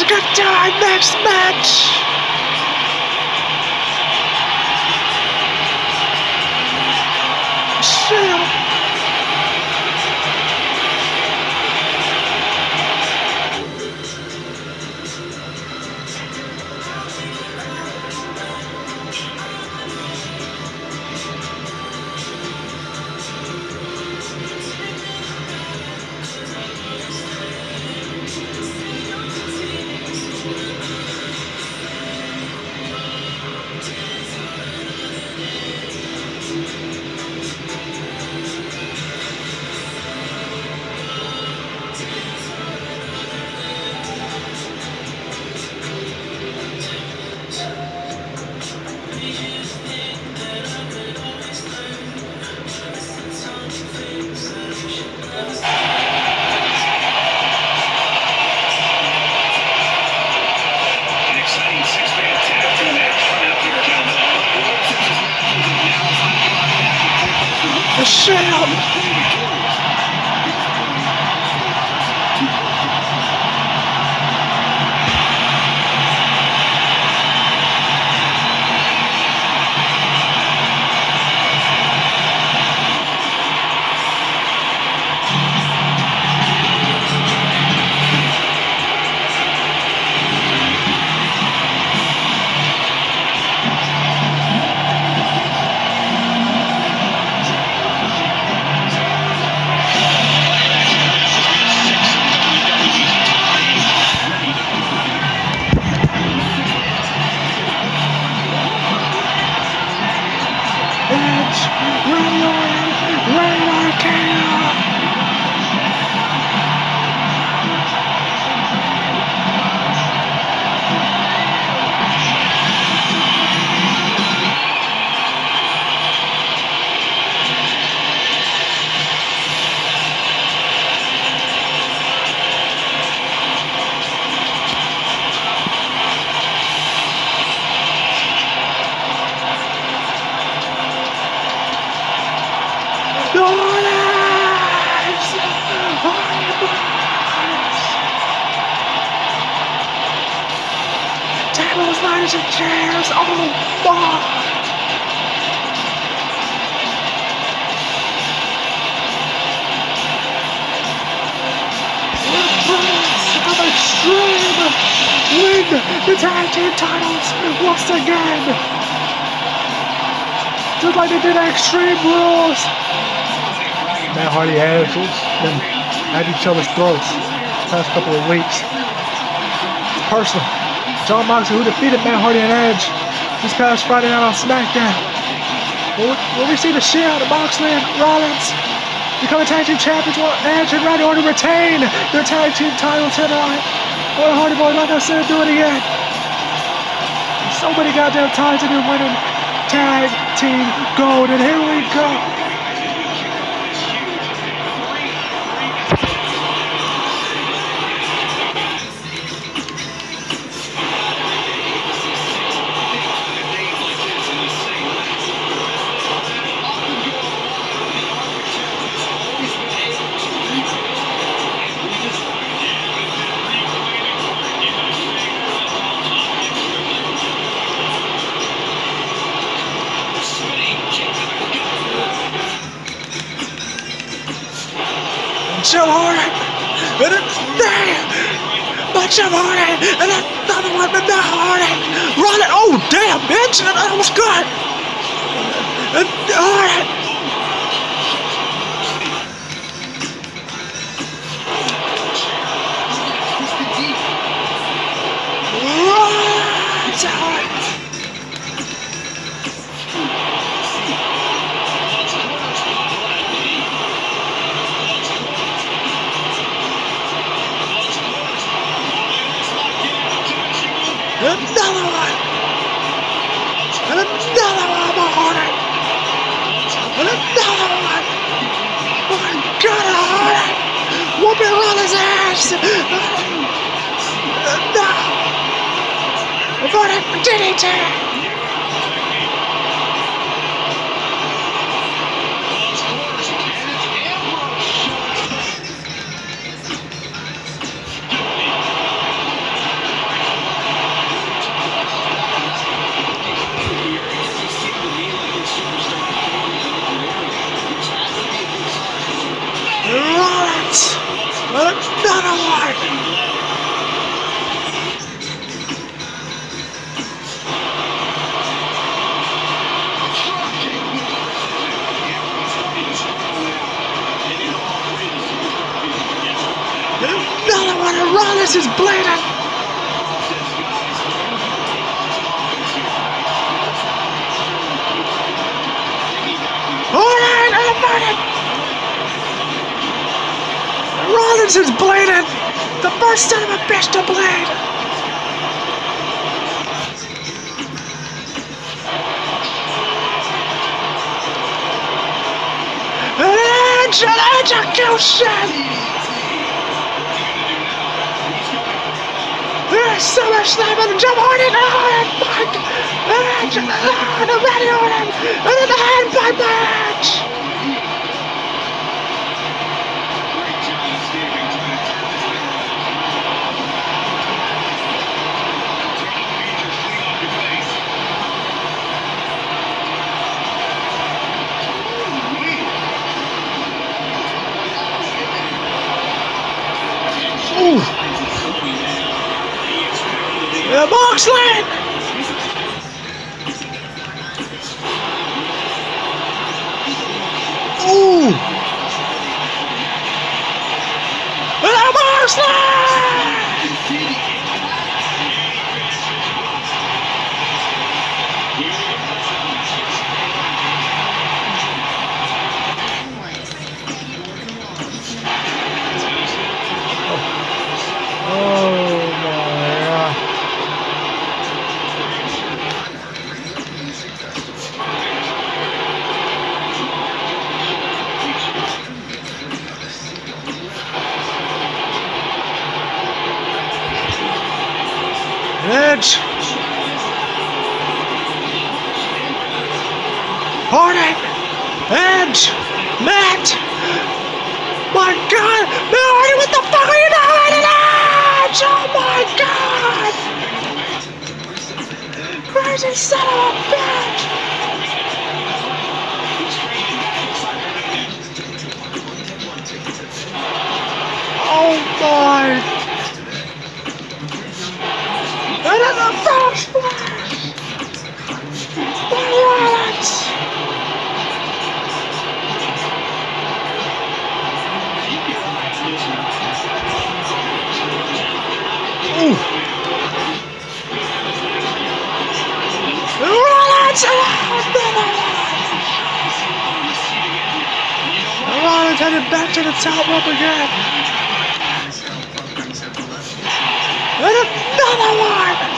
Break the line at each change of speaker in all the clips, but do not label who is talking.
good time. Next match. Shit. Tables, ladders, and chairs. Oh my! Of Extreme win the tag team titles once again, just like they did at Extreme Rules. Matt Hardy has been at each other's throats the past couple of weeks. It's personal. Jon Moxley, who defeated Matt Hardy and Edge this past Friday night on SmackDown. Will we see the shit out of Moxley and Rollins becoming tag team champions? Will Edge and Randy Orton retain their tag team title tonight? Or the Hardy Boys, like I said, do it again. So many goddamn times to be winning tag team gold, and here we go. Jeff Hardy, and Jeff Hardy, and another one with Matt Hardy. Rollins, oh damn, bitch, that was good. And Hardy. Rollins, Hardy. Another one! And another one, my Hardy! And another one! My God, Hardy! Whooping Rollins' ass! No! Hardy, DDT! Rollins! Another one! Another one, and Rollins is bleeding! Alright, I'm burning! Rollins is bleeding! The first son of a bitch to bleed! Execution! SummerSlam and Jim Hardy and Mike! And Randy Orton! And then the handpipe match! Ooh! The Moxley! Ooh! The Moxley! Edge! Hardy! Edge! Matt! My God! Matt Hardy, what the fuck are you doing? Edge! Oh my God! Crazy son of a bitch! Oh my! And in the first splash! By Rollins! Ooh! Rollins! Rollins headed back to the top rope again! And another one!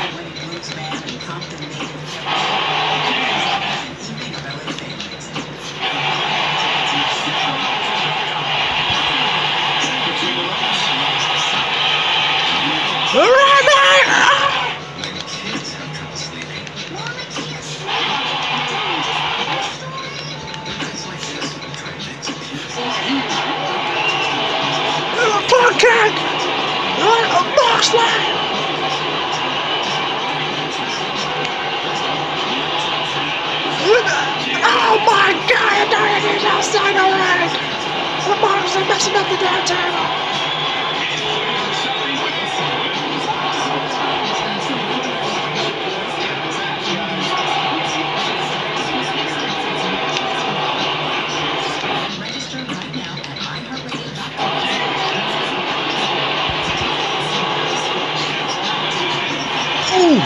Kick! A box line! Oh my God! He's outside the ring! The box are messing up the damn table! Ooh!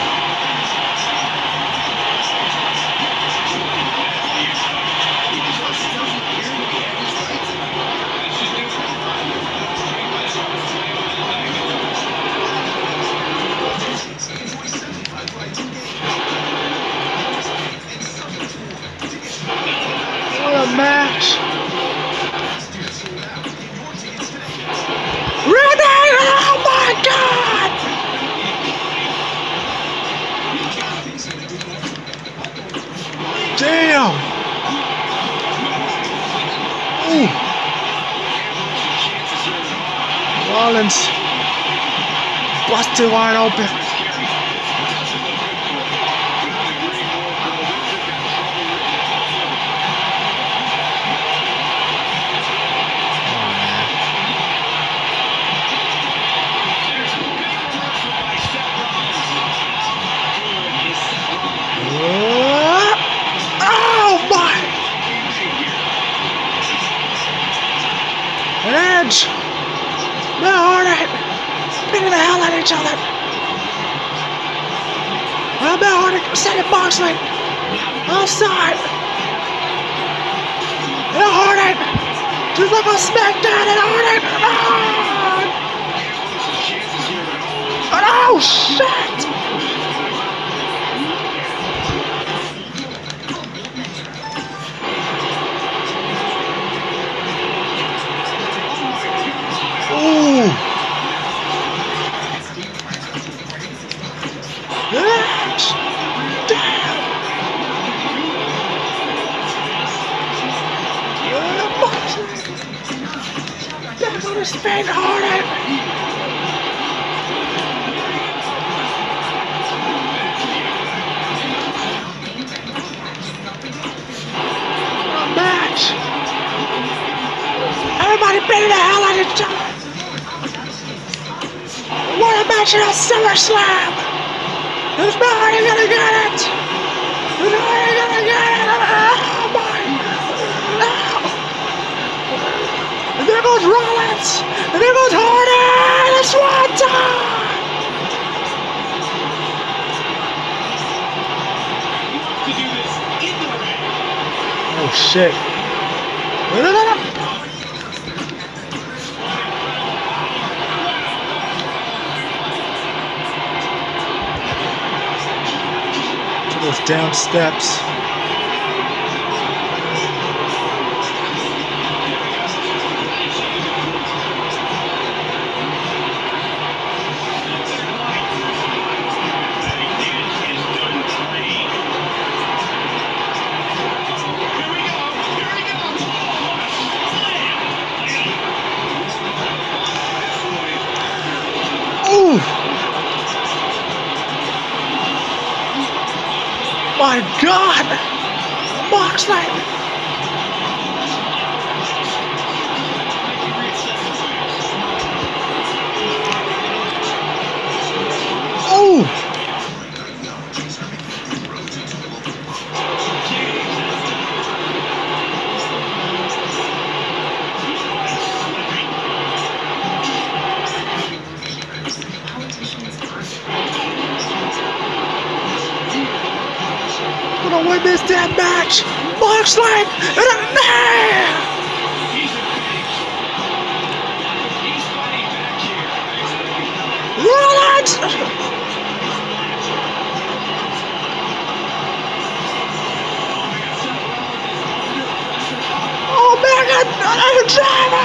What a match! Renee! Oh my God! Damn! Ooh! Rollins busted wide open. and Edge. Matt Hardy beating the hell out of each other. Well, Matt Hardy sent it Moxley outside. And Hardy just like a smackdown and Hardy. Oh shit! Ooh! Yes! Damn! That's on his face, Hardy! Match! Everybody beating the hell out of each other! What a match at SummerSlam! Who's Hardy gonna get it? Who's Hardy gonna get it? Oh my! No! And there goes Rollins! And there goes Hardy! It's one time! Oh shit! No! Those down steps. Ooh! My God! Moxley! Oh! Gonna win this damn match! Moxley and a man! Rollins! Oh man, I'm driver!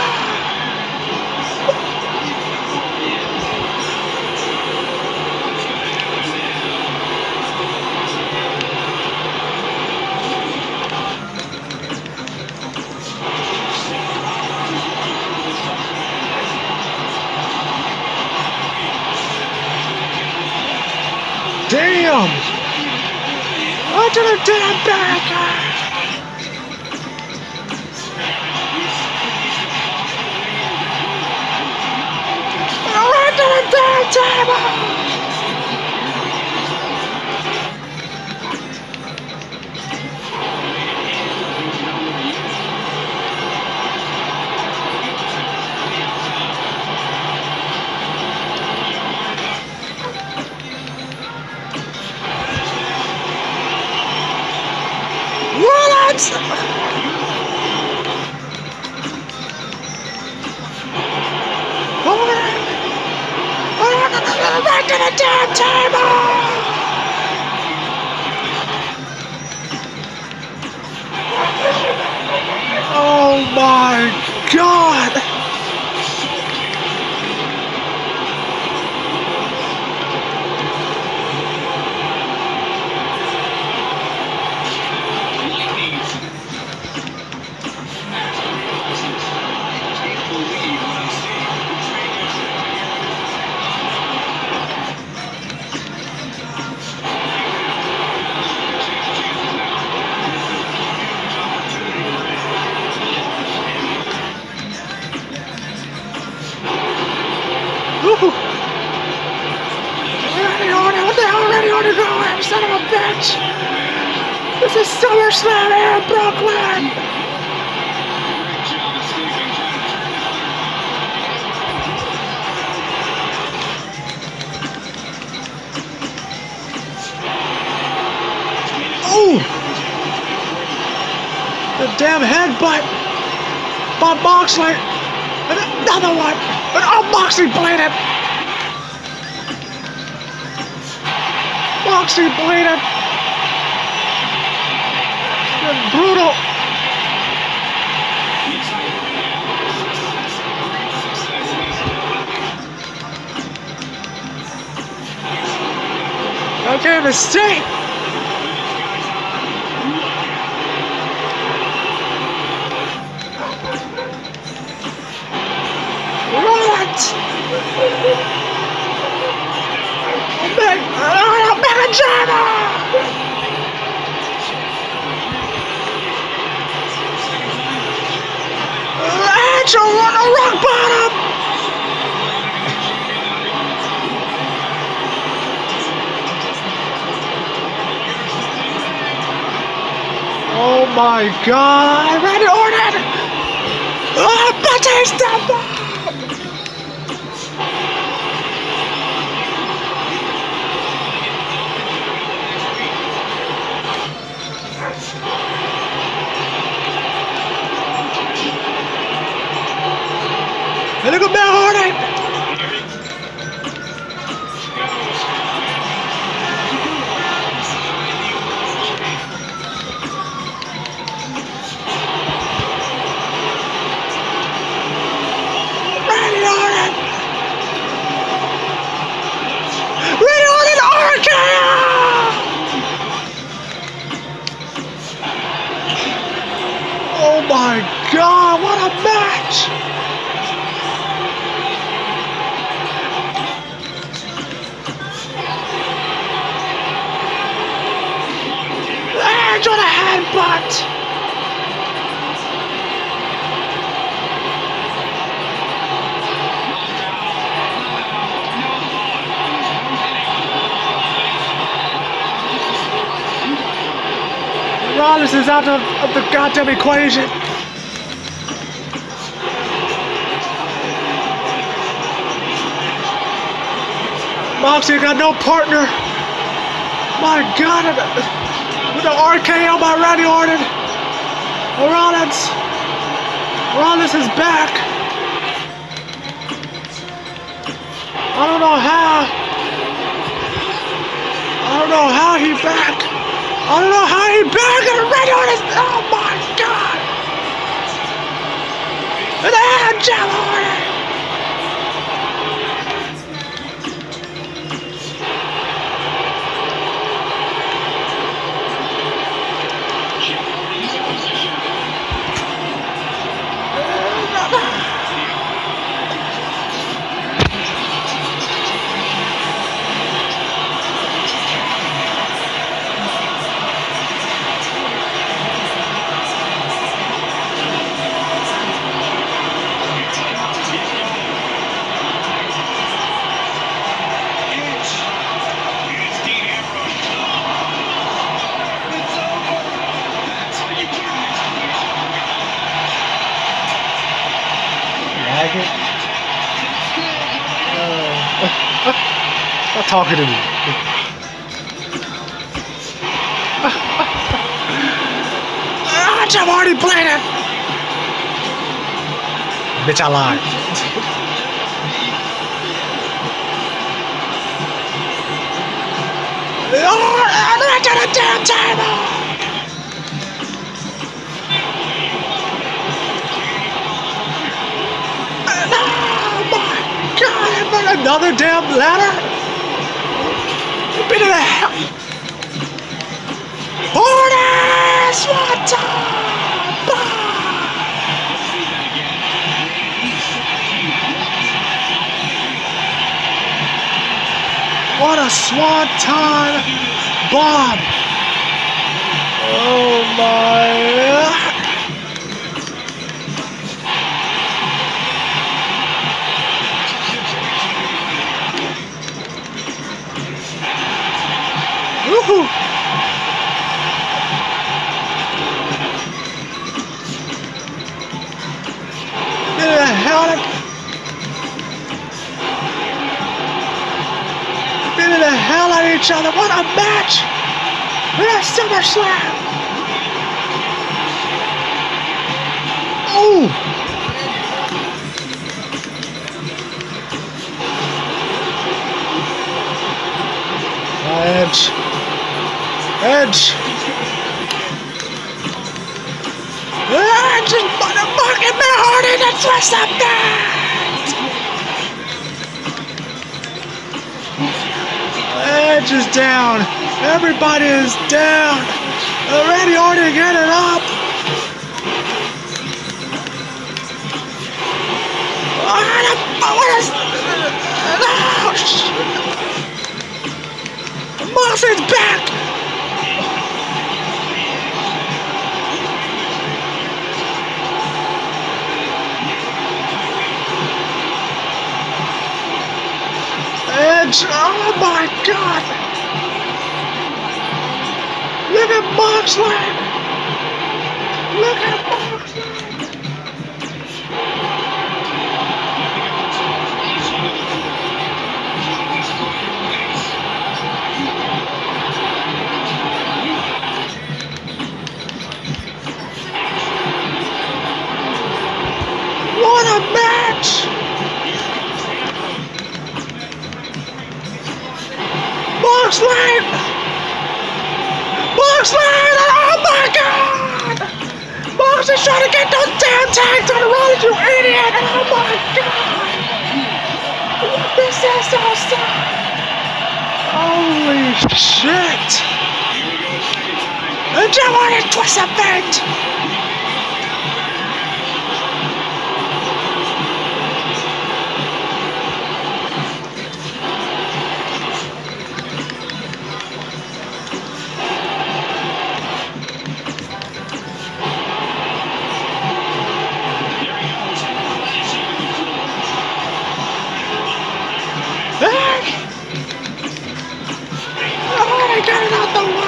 Damn! Onto the damn barricade! Right to the damn table! Rollins! Right to the damn table! Oh my God! Already on the go, son of a bitch! This is SummerSlam here in Brooklyn! damn headbutt by Moxley. And another one. And oh, Moxley bleeding. Moxley bleeding. It's brutal. Okay, mistake. What? Mega China! Angel on the rock bottom! Oh my God! Randy Orton! Oh, Batista! And look at Matt Hardy! Randy Orton! Randy Orton RKO! Oh my God, what a match! Edge on a headbutt! Rollins is out of the goddamn equation. Moxley got no partner. My God, with the RKO by Randy Orton. Rollins is back. I don't know how. I don't know how he back. I don't know how he back and Randy Orton. Oh my God. And then Jeff Hardy. Stop talking to me. Jeff Hardy played it. Bitch, I lied. Oh, I got a damn table. Another damn ladder? Been in the hell. Orton! Swanton! What a Swanton bomb! Oh my. Woohoo! Get the hell out of... Get the hell out of each other. What a match! We're at SummerSlam! Edge. Edge is motherfucking Matt Hardy to twist up that. Edge is down. Everybody is down. Randy Orton getting up. Moxley's back. Edge, oh my God. Look at Moxley. Look at Moxley. What a match! Moxley! Moxley! Oh my God! Moxley's trying to get those damn tags on the road, you idiot! Oh my God! This is so sad! Holy shit! And you want to twist a bit! Get it out the way!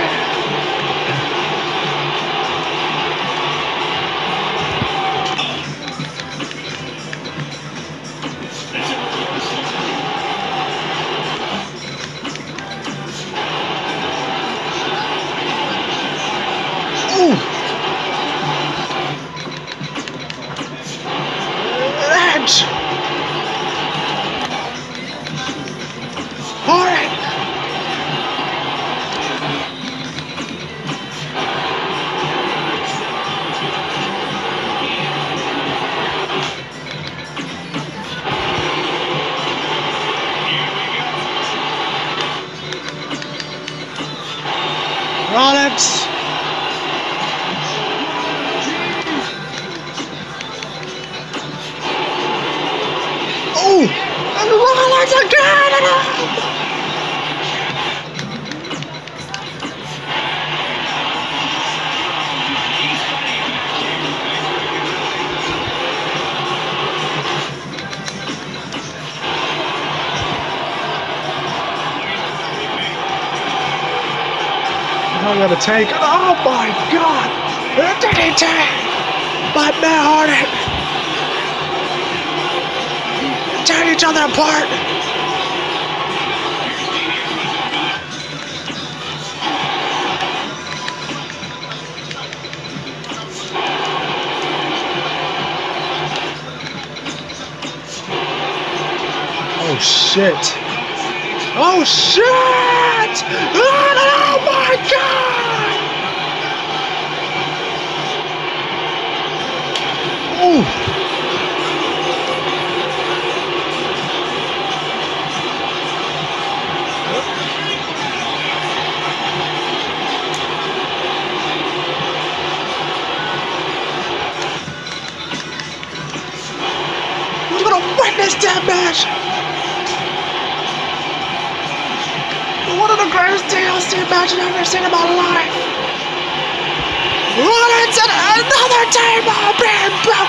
Ooh! Edge! All right! Rollins. Oh, and Rollins again. I'm gonna take. Oh my God! DDT by Matt Hardy. Tearing each other apart. Oh shit! Oh shit! Oh my God! Ooh. Who's gonna win this damn match? One of the greatest TLC matches I've ever seen in my life. Rollins and another table being broken.